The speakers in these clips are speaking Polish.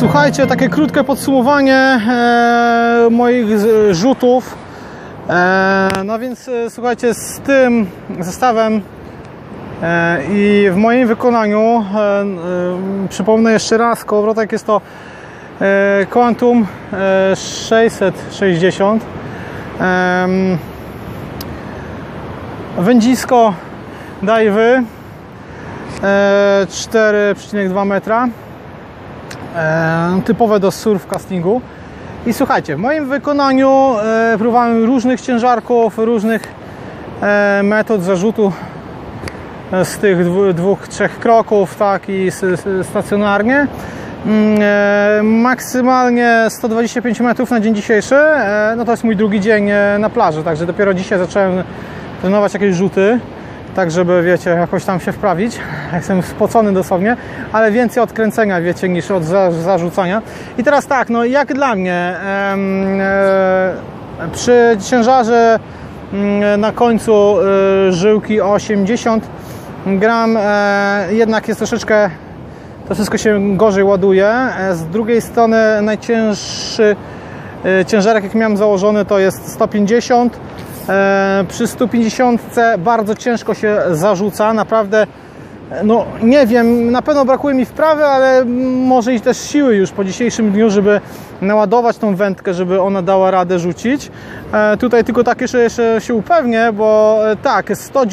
Słuchajcie, takie krótkie podsumowanie moich rzutów. No więc słuchajcie, z tym zestawem i w moim wykonaniu, przypomnę jeszcze raz, kołowrotek jest to Quantum 660. Wędzisko Daiwy 4,2 metra, typowe do surf castingu. I słuchajcie, w moim wykonaniu próbowałem różnych ciężarków, różnych metod zarzutu z tych dwóch, trzech kroków, tak, i stacjonarnie. Maksymalnie 125 metrów na dzień dzisiejszy. No to jest mój drugi dzień na plaży, także dopiero dzisiaj zacząłem trenować jakieś rzuty, tak żeby, wiecie, jakoś tam się wprawić. Jestem spocony dosłownie, ale więcej od kręcenia, wiecie, niż od zarzucania. I teraz tak, no jak dla mnie, przy ciężarze na końcu żyłki 80 gram jednak jest troszeczkę, to wszystko się gorzej ładuje. Z drugiej strony najcięższy ciężarek, jak miałem założony, to jest 150. Przy 150 bardzo ciężko się zarzuca, naprawdę. No nie wiem, na pewno brakuje mi wprawy, ale może i też siły już po dzisiejszym dniu, żeby naładować tą wędkę, żeby ona dała radę rzucić. Tutaj tylko tak jeszcze się upewnię, bo tak,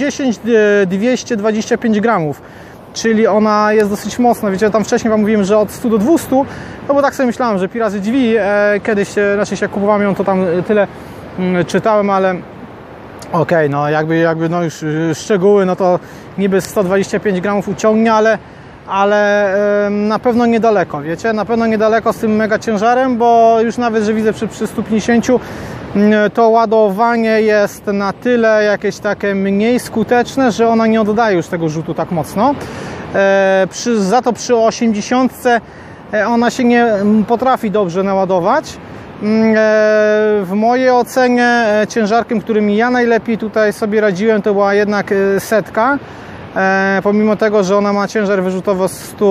110-225 gramów, czyli ona jest dosyć mocna. Wiecie, tam wcześniej wam mówiłem, że od 100 do 200, no bo tak sobie myślałem, że pi razy drzwi, kiedyś, znaczy jak kupowałem ją, to tam tyle czytałem, ale okej, no jakby no już szczegóły, no to niby 125 gramów uciągnie, ale na pewno niedaleko, wiecie, na pewno niedaleko z tym mega ciężarem, bo już nawet, że widzę przy 150 to ładowanie jest na tyle jakieś takie mniej skuteczne, że ona nie oddaje już tego rzutu tak mocno. Za to przy 80 ona się nie potrafi dobrze naładować. W mojej ocenie ciężarkiem, którym ja najlepiej tutaj sobie radziłem, to była jednak setka. Pomimo tego, że ona ma ciężar wyrzutowy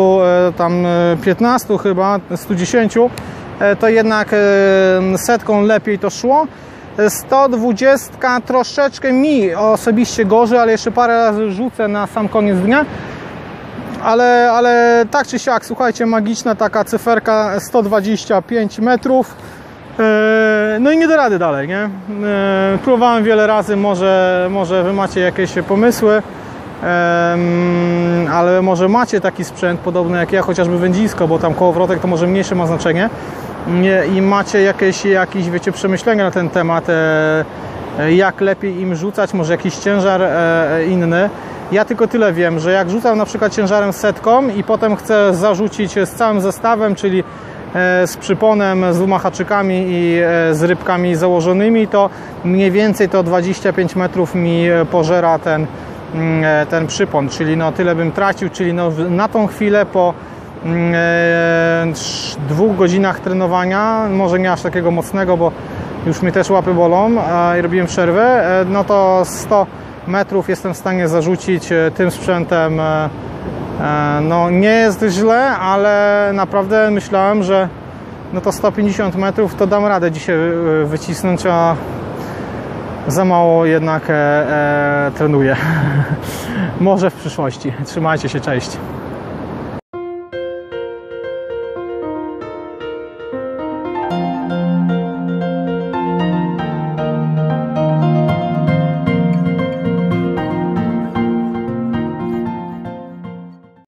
115 chyba, 110, to jednak setką lepiej to szło. 120 troszeczkę mi osobiście gorzej, ale jeszcze parę razy rzucę na sam koniec dnia. Ale tak czy siak, słuchajcie, magiczna taka cyferka, 125 metrów. No i nie da rady dalej, nie? Próbowałem wiele razy, może wy macie jakieś pomysły, ale może macie taki sprzęt podobny jak ja, chociażby wędzisko, bo tam kołowrotek to może mniejsze ma znaczenie, i macie jakieś, wiecie, przemyślenia na ten temat, jak lepiej im rzucać, może jakiś ciężar inny. Ja tylko tyle wiem, że jak rzucam na przykład ciężarem setką i potem chcę zarzucić z całym zestawem, czyli z przyponem, z dwoma haczykami i z rybkami założonymi, to mniej więcej to 25 metrów mi pożera ten przypon, czyli no tyle bym tracił, czyli no na tą chwilę po 2 godzinach trenowania, może nie aż takiego mocnego, bo już mi też łapy bolą i robiłem przerwę, no to 100 metrów jestem w stanie zarzucić tym sprzętem. No nie jest źle, ale naprawdę myślałem, że no to 150 metrów to dam radę dzisiaj wycisnąć, a za mało jednak trenuję. Może w przyszłości. Trzymajcie się, cześć.